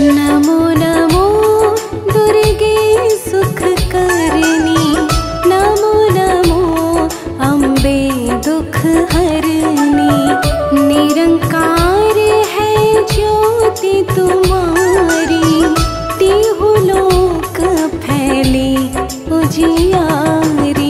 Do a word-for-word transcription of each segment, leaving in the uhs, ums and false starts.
नमो नमो दुर्गे सुख करनी, नमो नमो अम्बे दुख हरनी। निरंकार है ज्योति तुम्हारी, तिहु लोक फैली उजियारी।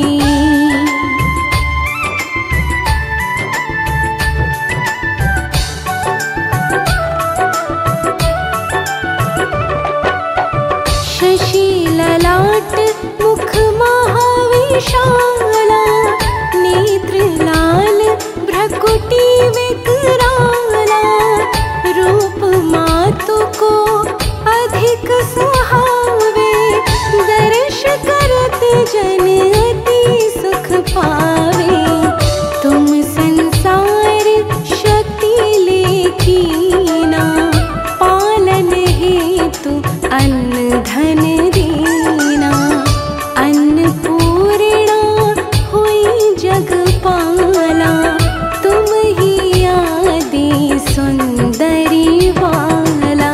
शशि ललाट मुख महाविशाला, नेत्र लाल भ्रकुटी विकराला। रूप मातु को अधिक सुहावे, दर्श करत जन अति सुख पावे। तुम संसार शक्ति लेकीना, पालन हेतु अन्न धन दीना। अन्नपूर्णा हुई जगपाला, तुम ही आदि सुंदरी वाला।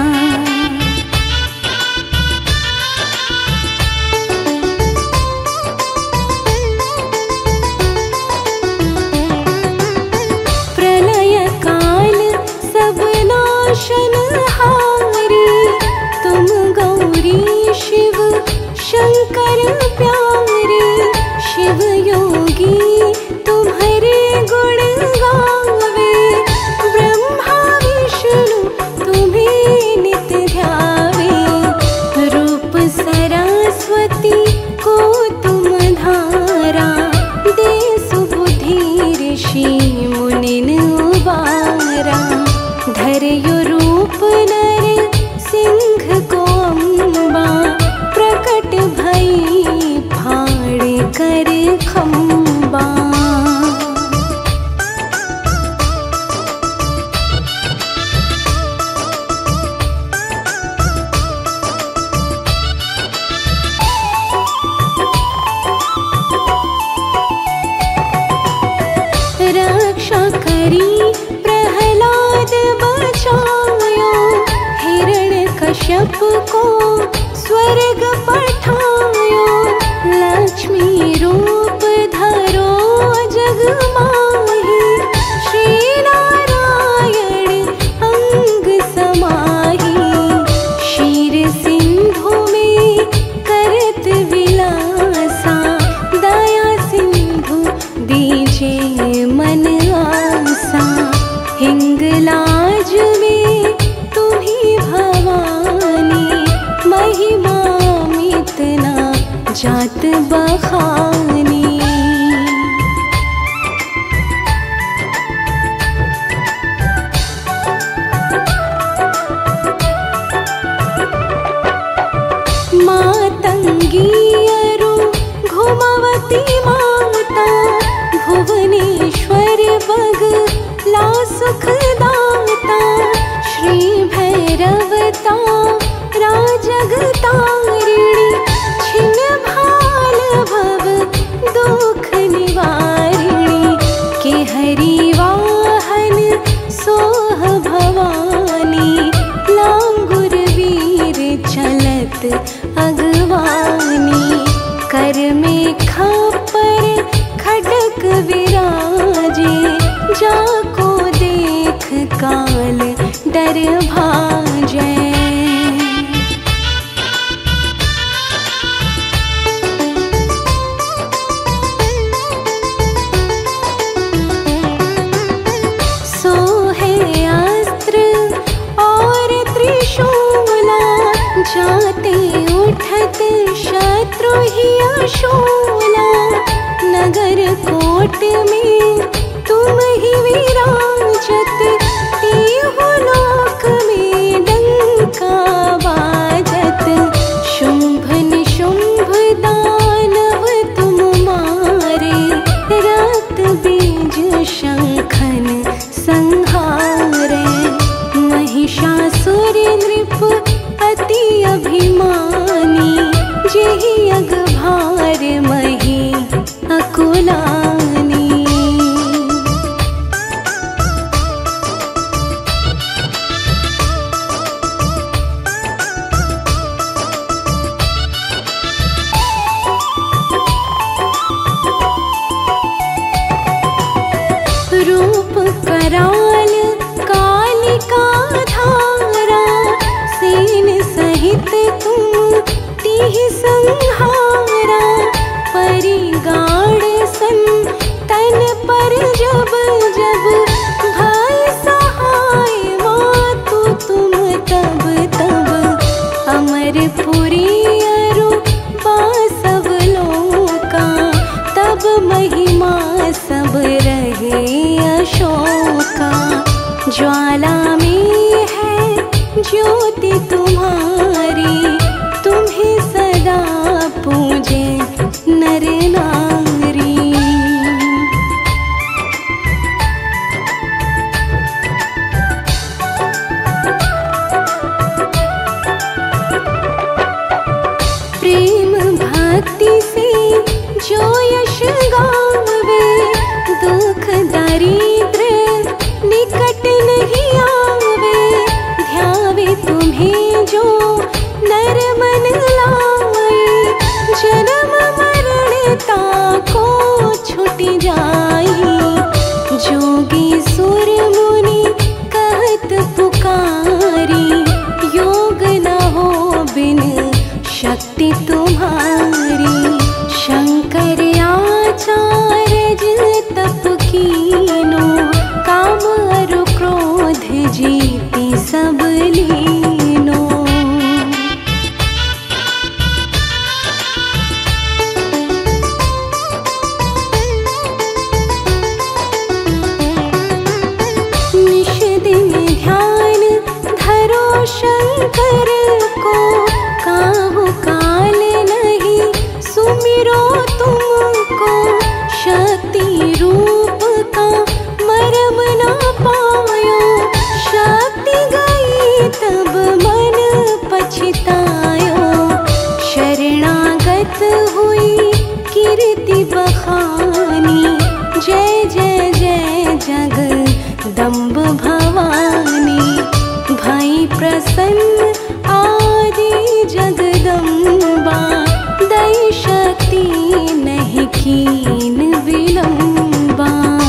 प्रलय काल सब नाशनहारी, तुम गौरी शिव शंकर प्यारे। शिव योगी तुम्हारे गुण गावे, ब्रह्मा विष्णु तुम्हें नित ध्यावे। रूप सरस्वती को तुम धारा, दे सुबुद्धि ऋषि मुनिन उबारा। धर्यो रूप नर सिंह को अम्बा, प्रकट भई फाड़ कर खम्बा। रक्षा करी प्रहलाद बचायो, हिरण्यकश्यप को स्वर्ग पठायो। लक्ष्मी रूप धरो जग माही, श्री नारायण अंग समाही। क्षीर सिंधु में करत विलासा, दया सिंधु दीजे मन आसा। हिंगलाज में तुम्ही भवानी, महिमा मितना जात बखानी। मातंगी अरु घुमवती माता, भुवनेश्वर बग ला सुख दाता। श्री भैरवता राजगतारिणी, छिन भाल भव दुख निवारिणी। के हरि वाहन सोह भवानी, लांगुर वीर चलत अगवानी। कर में खापर खडक विराजे, जाको देख काल डर भाजै। सोहे अस्त्र और त्रिशूला, जाते उठत शत्रु ही अशूला। नगर कोट में तुम ही विराजत, तिहु लोक में डंका बाजत। शुंभ निशुंभ दानव तुम मारे, रक्त बीज शंखन संहारे। महिषासुर नृप अति अभिमानी, जेहि अगभार मही अकुलानी। जो यश गावे, दुख दारिद्र निकट नहीं आवे। ध्यावे तुम्हें जो नर मन लाए, जन्म मरण ताको छूट जाई। जोगी सुर मुनि कहत पुकारी, योग न हो बिन शक्ति तुम्हारी। शंकर आचार्य तप कीनो, काम अरु क्रोध जीति सब लीनो। निश दिन ध्यान धरो शंकर को, काहू काल नहीं सुमिरो तुमको। शक्ति रूप का मरम ना पायो, शक्ति गई तब मन पछतायो। शरणागत हुई कीर्ति बखानी, जय जय जय जगदम्ब भवानी। भई प्रसन्न आदि जगदम्बा, दई शक्ति नहीं कीन विलंबा।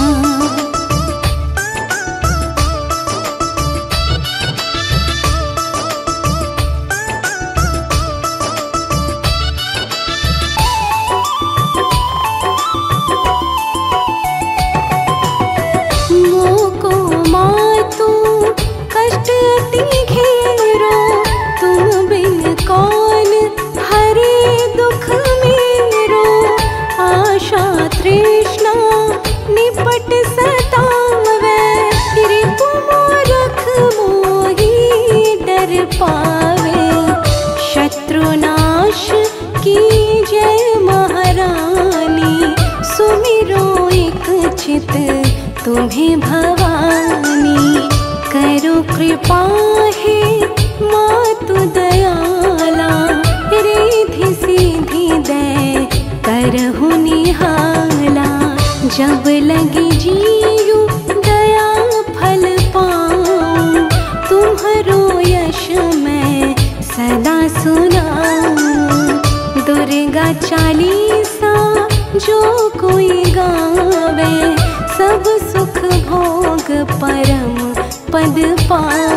मोको मातु कष्ट अति घेरो, तुम बिन कौन हरे दुख मेरो। आशा तृष्णा निपट सतावे, रिपु मूरख मोही डर पावे। शत्रुनाश की जय महारानी, सुमिरो एक चित तुम्हें भवानी। करो कृपा है मातु दयाला, रिद्धि सिद्धि दे करहु निहाला। जब लगी जीयु दया फल पाऊं, तुम्हारो यश मैं सदा सुनाऊं। दुर्गा चालीसा जो कोई गावे, सब सुख भोग परम पद पावे।